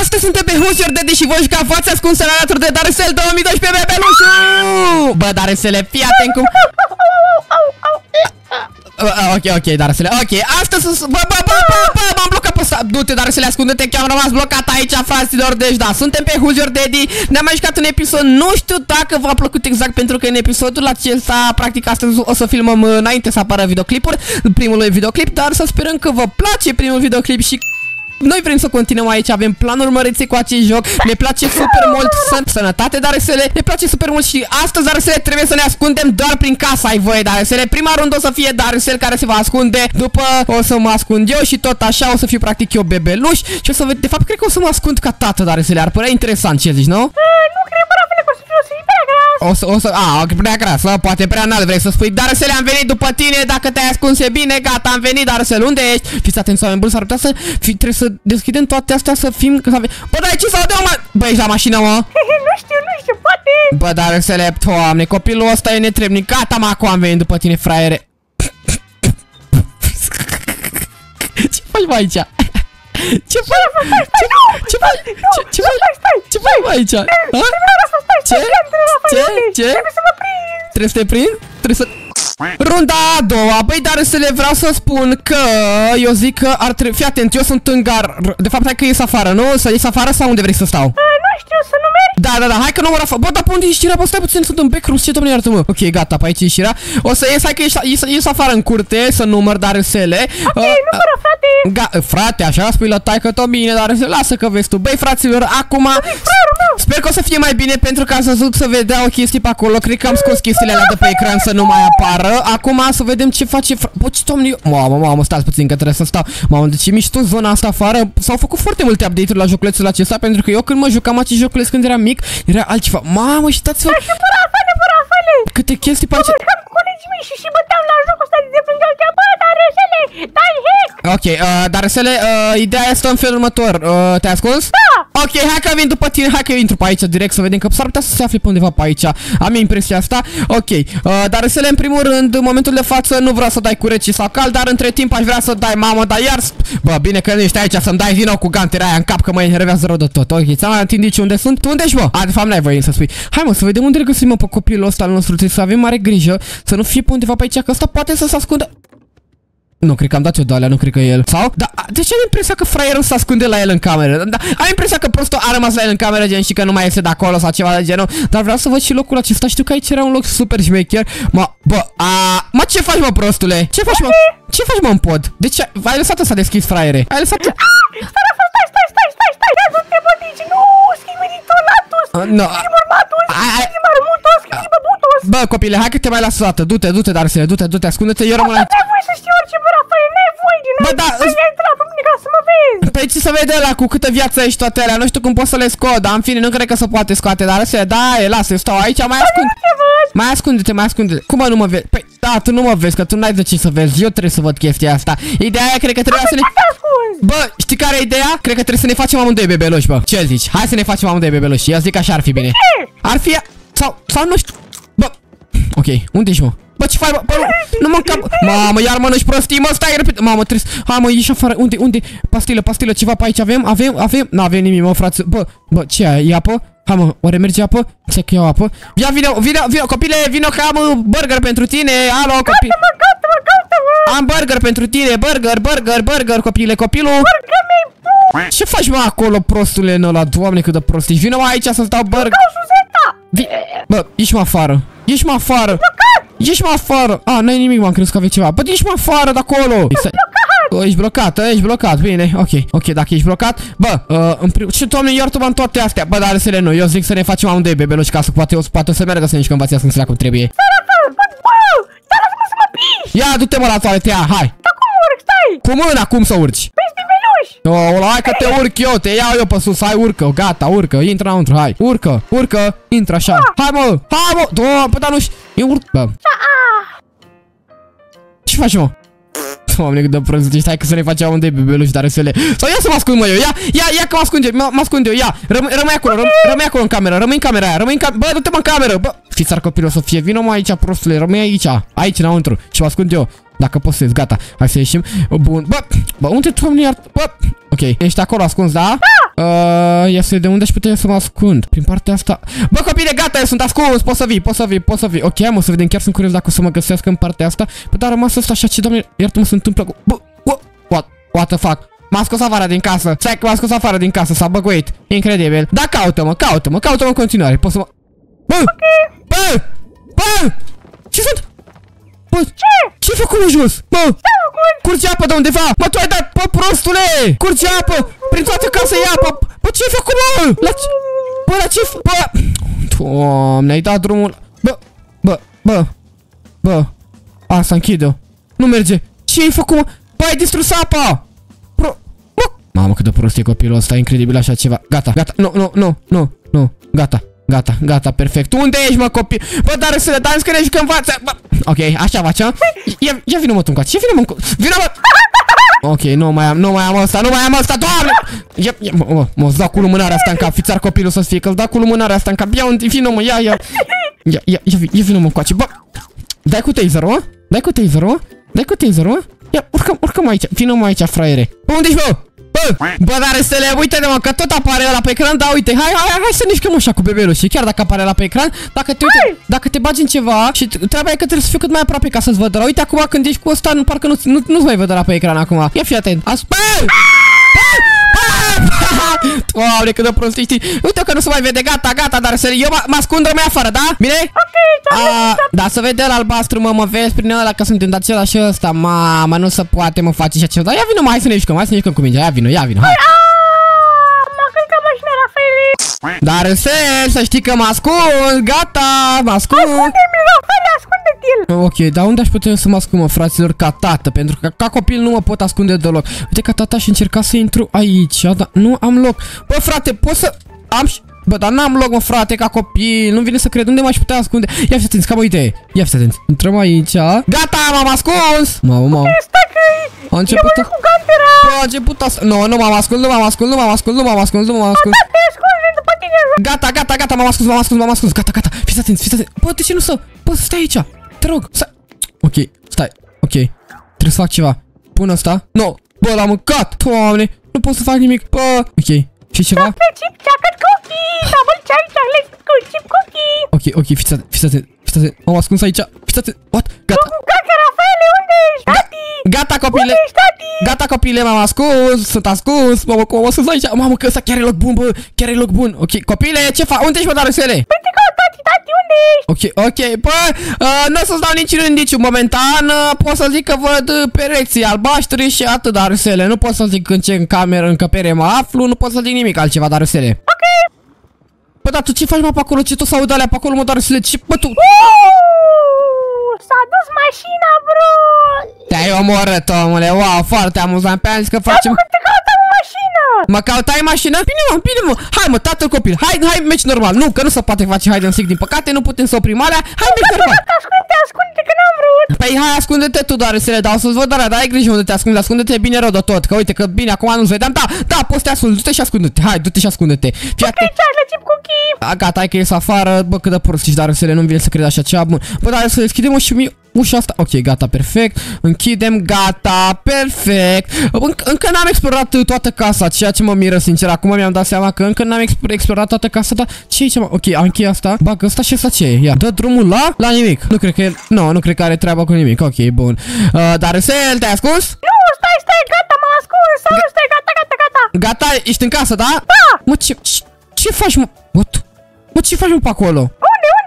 astăzi suntem pe Who's Your Daddy și voi juca fața ascunsă alături de Darcel 2012 bebelușu! Bă, Darcele, fii atent cum... Ok, Darcele, ok, astăzi... Bă, m-am blocat pe ăsta. Du-te, Darcele, ascunde-te că am rămas blocat aici, fraților. Deci, da, suntem pe Who's Your Daddy. Ne-am mai jucat un episod, nu știu dacă v-a plăcut exact, pentru că în episodul acesta, practic, astăzi o să filmăm înainte să apară videoclipuri, primul videoclip, dar să sperăm că vă place primul videoclip și... Noi vrem să continuăm aici, avem planuri mărețe cu acest joc. Ne place super mult sănătate, Darcele. Ne place super mult și astăzi, Darcele, trebuie să ne ascundem doar prin casa, ai voie, Darcele. Prima rundă o să fie Darcel care se va ascunde. După o să mă ascund eu și tot așa o să fiu practic eu bebeluș. Și o să de fapt, cred că o să mă ascund ca tată, Darcele. Ar părea interesant, ce zici, nu? Nu cred, bă, că o să fiu prea gras. Prea gras, poate prea înalt vrei să spui. Darcele, am venit după tine, dacă te-ai ascuns e bine, gata, am venit, Darcel, unde ești? Fiți atenți, oameni buni, s-ar putea să trebuie să deschidem toate astea, să fim... Bă, dar ce s-aude, mă? Bă, ești la mașină, mă? Nu știu, poate. Bă, Darcele, Doamne, copilul ăsta e netrebnic. Gata, mă, acum am venit după tine, fraiere. Ce faci, mă, aici? Ce faci? Ce faci aici? Ce? Trebuie să mă prind. Trebuie să te prind? Trebuie să... Runda a doua. Băi, Darcele, vreau să spun că eu zic că ar trebui... Fii atent, eu sunt în gar. De fapt, hai că ies afară, nu? Să ies afară sau unde vrei să stau? Nu știu, să nu mergi? Da, hai că nu mă afară. Bă, dar pe unde e știrea? Bă, stai puțin, sunt în backrooms, ce domnule iartă-mă. Ok, gata, pe aici e știrea. O să ies, hai că ies afară în curte, să număr, Darcele. Ok, numără, frate. Frate, așa spui la taică-to bine, Darcele, lasă că vezi tu. Băi, fraților, acum... Sper că o să fie mai bine, pentru că ați văzut să vedeau chestii pe acolo. Cred că am scos chestiile alea de pe ecran să nu mai apară. Acum să vedem ce face. Bă, ce domnule... Mamă, stați puțin că trebuie să stau. Mamă, deci e mișto zona asta afară. S-au făcut foarte multe update-uri la joculețul acesta, pentru că eu când mă jucam acest joculeț când eram mic, era altceva. Mamă, uitați-vă! Câte chestii pe aici. Am cu colegii mei și băteam la jocul ăsta de plângeau. Bă, Darcele, dai hack! Ok, Darcele, ideea este în felul următor. Te-ai ascuns? Da! Ok, hai că vin după tine, hai că intru pe aici direct să vedem că s-ar putea să se afle pe undeva pe aici. Am impresia asta. Ok, Darcele, în primul rând, în momentul de față nu vreau să dai cu rece sau cald, dar între timp aș vrea să dai, mamă, dar iar... Bă, bine că nu ești aici să-mi dai din nou cu gantera aia în cap că mă enervează rău de tot. Ok, ți-am mai indici unde sunt? Tu unde ești, mă? De fapt n-ai voie să spui. Hai, mă, să vedem unde găsim, mă, pe copilul ăsta al nostru. Trebuie să avem mare grijă să nu fie pe undeva pe aici, că ăsta poate să se ascundă. Nu, cred că am dat eu de alea, nu cred că e el. Sau? Da, de ce am impresia că fraierul se ascunde la el în cameră? Da, am impresia că prostul a rămas la el în cameră, gen, și că nu mai iese de acolo sau ceva de genul. Dar vreau să văd și locul acesta. Știu că aici era un loc super șmecher. Mă, ce faci, mă, prostule? Ce faci, mă? Ce faci, mă, în pod? De ce? Ai lăsat ăsta deschis, fraiere? Ai lăsat... Stai, du-te, bă, deci nu, schimbi tolatus. Schimbi urmatul, schimbi marmutul, schimbi băbutos. Bă, copile, hai că te mai las o dată. Du-te, Darcele, du-te, ascunde-te, eu rămân aici. N-ai voie să știi orice, bă, Rafael, n-ai voie din Bă, da, ai intrat pe mine ca să mă vezi. Păi ce să vede ăla cu câtă viață ești toate alea, nu știu cum pot să le scot, dar în fine, nu cred că se poate scoate, dar da, lasă, eu stau aici, mai ascunde-te. Cum mă nu mă vezi? Păi, da, tu nu mă vezi, că tu n-ai de ce să vezi, eu trebuie să văd chestia asta. Ideea aia, cred că trebuie să ne... Bă, știi care e ideea? Cred că trebuie să ne facem amândoi bebeluși, bă. Ce zici? Hai să ne facem amândoi bebeluși, eu zic că așa ar fi bine. Ar fi... Sau nu știu... Bă, ok, unde ești, mă? Bă, ce faci, bă? Nu mă încap... Mamă, iar mănânci prostii, mă, stai, repede. Mamă, trebuie... Hai, mă, ieși afară. Unde? Pastilă, ceva pe aici avem? N-avem nimic, mă, frate. Bă, ce ai? E apă? Hai, mă, oare merge apă? Ce că iau apă? Ia, vino, copile, vino că am burger pentru tine. Alo, copil. Gata-mă. Am burger pentru tine, burger, copilul. Ce faci, mă, acolo, prostule, în ăla? Doamne, cât de prost ești. Vino, mă, aici să-ți dau burger. Bă, ieși-mă afară. Ieși-mă afară. N-ai nimic, m-am crezut că aveai ceva. Bă, ieși-mă afară de acolo. Ești blocat, bine, ok, dacă ești blocat. Bă, ce, doamne, iartă-mă în toate astea. Bă, Darcele, nu, eu zic să ne facem amândoi bebeluși, ca să poate să meargă să ne jucăm vația să cum trebuie. Dar lasă-mă să mă piși. Ia, du-te, mă, la toaletă, ia, hai. Dar cum urc, stai? Cu mâna, cum să urci? Păi, bebeluși. Hai că te urc eu, te iau eu pe sus, hai, urcă, gata, urcă, intră înăuntru, hai. Urcă, intră așa. Hai, mă, bă, dar nu știu. Eu urc, bă. Ce faci, mă? Doamne, cât de prost ești, hai că să ne facem amândoi bebeluși, Darcele. Sau ia să mă ascund, mă, eu, ia că mă ascund eu, ia. Rămâi acolo în cameră, rămâi în camera aia, bă, du-te, mă, în cameră, bă. Fiți-ar copilul să fie, vină, mă, aici, prostule, rămâi aici, înăuntru. Și mă ascund eu. Dacă poți să ies, gata, hai să ieșim. Bun, bă, unde, doamne, bă, ok, ești acolo ascuns, da? Ia să de unde aș putea să mă ascund? Prin partea asta. Bă, copile, gata, eu sunt ascuns. Poți să vii. Ok, mă, să vedem, chiar sunt curios dacă o să mă găsească în partea asta. Bă, dar a rămas asta așa, ce doamne, iartă-mă, se întâmplă cu... Bă, what the fuck? M-a scos afară din casă. Stai că m-a scos afară din casă, s-a băguit. Incredibil. Da, caută-mă în continuare. Poți să mă... Bă! Bă! Ce sunt? Bă, ce-ai făcut în jos? Bă! Curge apă de undeva! Bă, tu ai dat, bă, prostule! Curge apă! Prin toată casa e apă! Bă, ce-ai făcut, mă? La ce... Bă! Doamne, ai dat drumul... Bă! Asta închide-o. Nu merge. Ce-ai făcut, mă? Bă, ai distrus apa! Mamă, cât de prost e copilul ăsta, incredibil așa ceva. Gata. Nu. Gata, perfect. Unde ești, mă, copil? Bă, dar să le dai scărești că învață. Ok, așa facem. Ia vină, mă, tu încoace. Vină, mă. Ok, nu mai am ăsta, doamne! Mă, îți dau cu lumânarea asta în cap. Fiți-ar copilul să fie, că îți dau cu lumânarea asta în cap. Ia, vină, mă, ia. Ia vină, mă, încoace. Bă, dai cu taserul, Ia, urcăm aici. Vină-mă aici, fraiere. Bă, unde ești, bă? Bă, dar Stele, uite-te, mă, că tot apare ăla pe ecran. Da, uite, hai să ne mișcăm așa cu bebelul. Și chiar dacă apare ăla pe ecran, dacă te bagi în ceva și treaba e că trebuie să fiu cât mai aproape ca să-ți văd ăla. Uite, acum când ești cu ăsta, parcă nu-ți mai văd ăla pe ecran acum. Ia fi atent. Doamne, cât de prost ești. Uite că nu se mai vede, gata, dar eu mă ascund, rămâi afară, da? Bine? Ok, da, să vede ăla albastru, mă vezi prin ăla că suntem de același ăsta. Mama, nu se poate, mă face așa ceva. Ia vină, mă, hai să ne mișcăm cu mingea. Ia vină, hai. M-a călcat mașina, Rafaele. Dar să știi că mă ascund, gata, mă ascund. Ascunde-mi, Rafaele, ascunde-te-l. Ok, dar unde aș putea să mă ascund, mă, fraților, ca tată? Pentru că ca copil nu mă pot ascunde deloc. Uite, ca tata și încerca să intru aici, dar nu am loc. Bă, frate, pot să... Bă, dar n-am loc, mă, frate, ca copil. Nu vine să cred. Unde m-aș putea ascunde? Ia fiți atenți, ca o idee. Ia fiți atenți. Intrăm aici. Gata, m-am ascuns. Mamă. Stai că a început cu camera. Bă, a început asta. Nu m-am ascuns. Da, te ascunzi după tine. Gata, m-am ascuns. Gata. Fiți atenți. Bă, de ce nu să... Bă, stai aici. Te rog. Ok, stai. Ok. Trebuie să fac ceva. Pun asta. Nu. Bă, l-am mâncat. Doamne, nu pot să fac nimic. Bă. Ok. Și ceva? Ok, fiți atent. M-am ascuns aici. Fiți atent. What? Gata. Rafaele, unde ești? Tati! Gata, copile, m-am ascuns. Sunt ascuns. Mamă, cum am ascuns aici? Mamă, că ăsta chiar e loc bun, bă. Chiar e loc bun. Ok, copile, ce fac? Unde ești, bă, Darusele? Păi te caut, tati, unde ești? Ok, bă, nu o să-ți dau niciun indiciu momentan. Pot să zic că văd pereții albaștri și atât, Darusele. Nu pot să zic în ce cameră, încăpere mă aflu. Nu pot să zic nimic altceva, Darusele. Ok. Bă, dar tu ce faci, mă, pe acolo? Ce tot s-aud alea pe acolo, mă, Darusele? Ce, bă, tu... S-a dus mașina, bro! Te-ai omorât, omule, wow, foarte amuzant. Pe-am zis că facem... Da, te cautam în mașină! Mă cautai mașină? Bine, mă, hai, mă, tatăl copil, hai, mergi normal. Nu, că nu se poate face hide and seek, din păcate, nu putem să oprim alea. Hai, mergi normal. Ascunde-te, că n-am vrut. Păi, hai, ascunde-te tu, doar să le dau să-ți văd alea, dar ai grijă unde te ascunde, ascunde-te bine rău de tot, că uite, că bine, acum nu-ți vedeam. Da, poți să te ascunde, du-te și ascunde-te, hai, du-te și ascunde-te. Gata, hai că ies afară, bă, cât de prost ești, dar să le nu-mi vine să cred așa ceva, bun. Bă, dar să deschidem ușa asta. Ok, gata, perfect. Închidem, gata, perfect. Încă n-am explorat toată casa, ceea ce mă miră, sincer. Acum mi-am dat seama că încă n-am explorat toată casa, dar ce e aici, mă? Ok, am încheiat asta. Bagă asta și asta ce e? Ia, dă drumul la nimic. Nu cred că el... Nu cred că are treaba cu nimic. Ok, bun. Dar Sel, te-ai ascuns? Nu, stai, gata, m-am ascuns. Stai, gata. Gata, ești în casă, da? Da. Mă, ce faci, mă? What? Mă, ce faci, mă, pe acolo? Unde?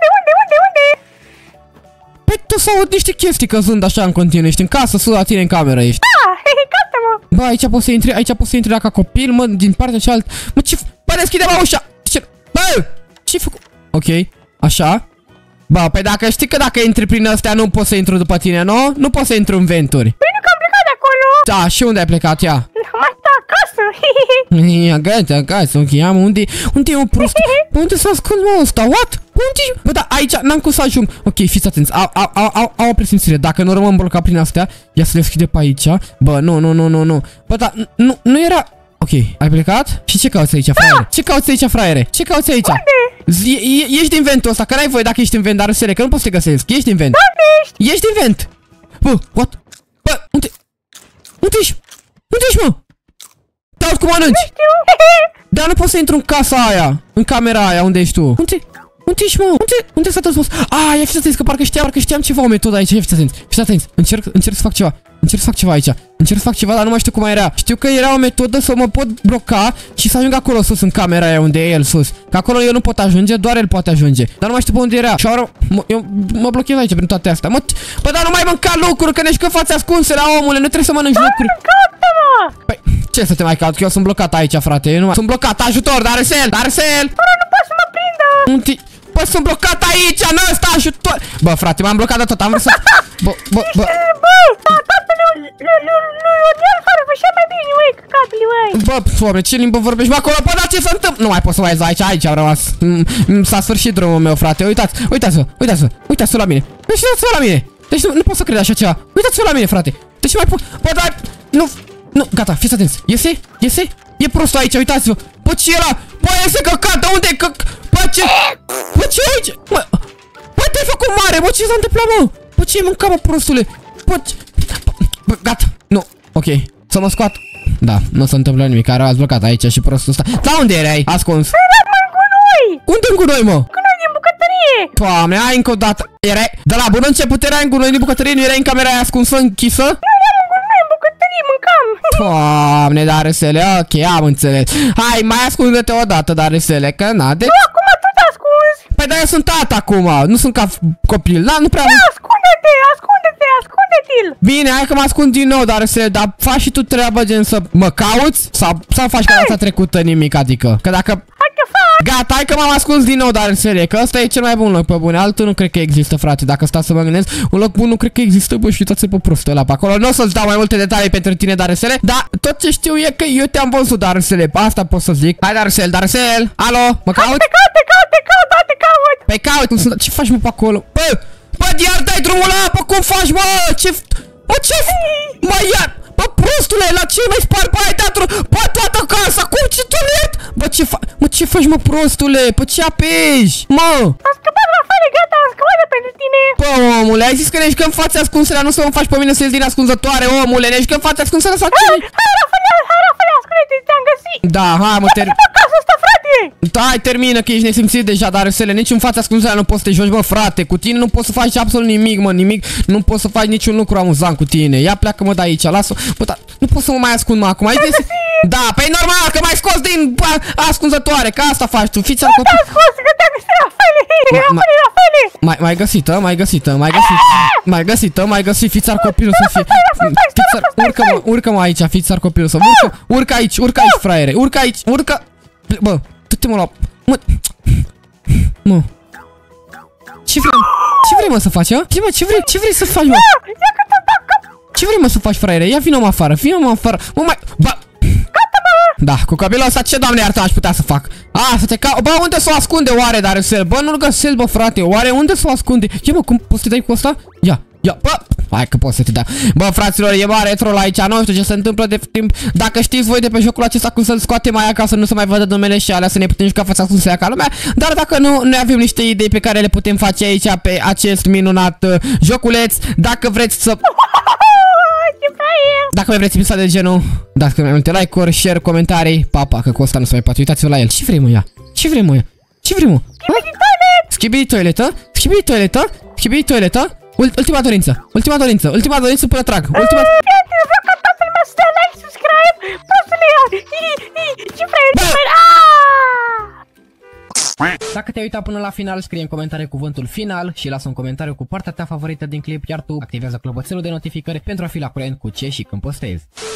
Păi tu să aud niște chestii căzând așa în continuu. Ești în casă, sus la tine în cameră ești. Da, gata-mă. Bă, aici poți să intri la ca copil, mă, din partea cealaltă. Mă, ce... Bă, deschide-mă ușa! Bă! Ce-ai făcut? Ok, așa. Bă, păi dacă știi că dacă intri prin astea nu poți să intru după tine, nu? Nu poți să intru în venturi. Păi nu că am plecat de acolo. Da, și unde ai plecat, ia? Acasă. Ia, gata, acasă, ok, am unde e o prost? Bă, unde s-a ascuns, mă, ăsta? What? Unde? Bă, da, aici n-am cum să ajung. Ok, fiți atenți, au o presimțire. Dacă nu rămân blocat prin astea, ia să le deschide pe aici. Bă, nu. Bă, da, nu era... Ok, ai plecat? Și ce cauți aici, fraiere? Ce cauți aici, fraiere? Ce cauți aici? Unde? Ești din ventul ăsta, că n-ai voie dacă ești în vent, dar Rusele, că nu poți să te găsesc. Ești din vent. Unde ești? Ești din vent. Bă, what? Bă, unde ești? Unde ești, mă? Te aud cum mănânci. Nu știu. Dar nu pot să intru în casa aia. În camera aia, unde ești tu? Unde ești, mă? Unde s-a răspuns? Ia fiți atenți, că parcă știam ceva o metodă aici. Ia fiți atenți. Fiți atenți. Încerc să fac ceva. Încerc să fac ceva aici. Încerc să fac ceva, dar nu mai știu cum era. Știu că era o metodă să mă pot bloca și să ajung acolo sus, în camera aia unde e el sus. Că acolo eu nu pot ajunge, doar el poate ajunge. Dar nu mai știu pe unde era. Și eu mă blochez aici prin toate astea. Bă, dar nu mai mânca lucruri, că ne-și că fața ascunse la omule, nu trebuie să mănânci lucruri. Păi, ce să te mai caut? Că eu sunt blocat aici, frate. Eu nu mai... Sunt blocat, ajutor, Darcel! Fără nu pot să mă prindă! Bă, sunt blocat aici, în ăsta, ajutor! Bă, frate, m-am blocat de tot, am vrut să... Bă, tatăle lui Ionel vorbe și mai bine, uai, căcatule, uai! Bă, Doamne, ce limbă vorbești, bă, acolo? Bă, dar ce se întâmplă? Nu mai pot să mai zic aici am rămas. S-a sfârșit drumul meu, frate, uitați-vă la mine. Uitați-vă la mine! Deci nu pot să cred așa ceva. Uitați-vă la mine, frate. Deci nu mai pot... Bă, dar... Nu, gata, fiți atenți. Iese? E prostul aici, uitați-vă. Bă, ce era? Bă, iese căcată, unde e Bă, ce? Bă, ce e aici? Bă, te-ai făcut mare, bă, ce s-a întâmplat, mă? Bă, ce-ai mâncat, mă, prostule? Bă, gata, nu, ok, să mă scoat. Da, nu se întâmplă nimic, care ați blocat aici și prostul ăsta. Da, unde erai? Ascuns. Eram în gunoi! Unde în gunoi, mă? Gunoi din bucătărie! Doamne, hai încă o dată. Erai... De la bun început erai în gunoi din bucătărie, nu erai în camera aia ascunsă, închisă? Mâncam. Doamne, Darcele, ok, am înțeles. Hai, mai ascunde-te o dată, Darcele, că na, deci... Nu, acum tu te ascunzi. Păi, dar eu sunt tata acum, nu sunt ca copil, da, nu prea... Ascunde-te-l. Bine, hai că mă ascund din nou, Darcele, dar faci și tu treaba gen să mă cauți? Sau faci ca data trecută nimic, adică? Că dacă... Gata, hai că m-am ascuns din nou, Darcele, că ăsta e cel mai bun loc pe bune. Altul nu cred că există, frate, dacă stau să mă gândesc. Un loc bun nu cred că există, bă, și uitați-vă pe prostul ăla pe acolo. Nu o să-ți dau mai multe detalii pentru tine, Darcele, dar tot ce știu e că eu te-am văzut, Darcele. Asta pot să zic. Hai, Darcel, alo, mă caut? Te caut. Păi caut, ce faci, mă, pe acolo? Bă, iar dai drumul ăla, bă, cum faci, mă? Mă, iar... Bă, prostule, la ce mai spari? Bă, ai dat bă, toată casa, cum ce tunet? Bă, ce faci, mă, prostule? Bă, ce apeși? Mă! Am scăpat, Rafale, gata, am scăpat pentru tine. Bă, omule, ai zis că ne jucăm fața ascunselea, nu să mă faci pe mine să ies din ascunzătoare, omule, ne jucăm fața ascunselea sau ce? Hai, Rafale, ascunde-te, te-am găsit. Da, hai, mă, Acasă asta, frate. Da, hai, termină, că ești nesimțit deja, Darcele, nici în fața ascunselea nu poți să te joci, bă, frate, cu tine nu poți să faci absolut nimic, mă, nimic, nu poți să faci niciun lucru amuzant cu tine. Ia pleacă, mă, de aici, lasă. Bă, dar nu pot să mă mai ascund, mă, acum. Da, păi normal că m-ai scos din ascunzătoare, că asta faci tu. Fiți al copil. Te-am scos, că te-am găsit, Rafale. Mai găsit, fiți al copilul să fie. Urcă-mă aici, fiți al copilul să. Urcă aici, fraiere. Urcă aici, urcă. Bă, du-te, mă, la... Mă. Ce vrei, mă, să faci, a? Ce vrei să faci, mă? Ce vrei, mă, să faci, fraiere? Ia vină-mă afară, Mă, mai... Bă! Da, cu copilul ăsta ce, Doamne iartă, aș putea să fac? Să te caut... Bă, unde s-o ascunde oare, Darcel? Bă, nu-l găsesc, bă, frate, oare unde s-o ascunde? Ia, mă, cum poți să te dai cu ăsta? Ia, bă! Hai că poți să te dai. Bă, fraților, e mare troll aici, nu știu ce se întâmplă de timp. Dacă știți voi de pe jocul acesta cum să-l scoatem mai acasă, nu se mai vadă numele și alea, să ne putem juca fața ascunselea ca lumea. Dar dacă nu, noi avem niște idei pe care le putem face aici pe acest minunat joculeț. Dacă vreți să... Dacă mai vreți episoade de genul, dați mai multe like-uri, share, comentarii. Papa, că cu ăsta nu se mai poate. Uitați-vă la el. Ce vrei, mă, ea? Ce vrei, mă? Schibidi toiletă? Ultima dorință până trag. Vreau ca toată lumea să dea like, subscribe. Prostule, ce vrei? Dacă te-ai uitat până la final, scrie în comentarii cuvântul final și lasă un comentariu cu partea ta favorită din clip, iar tu activează clopoțelul de notificări pentru a fi la curent cu ce și când postezi.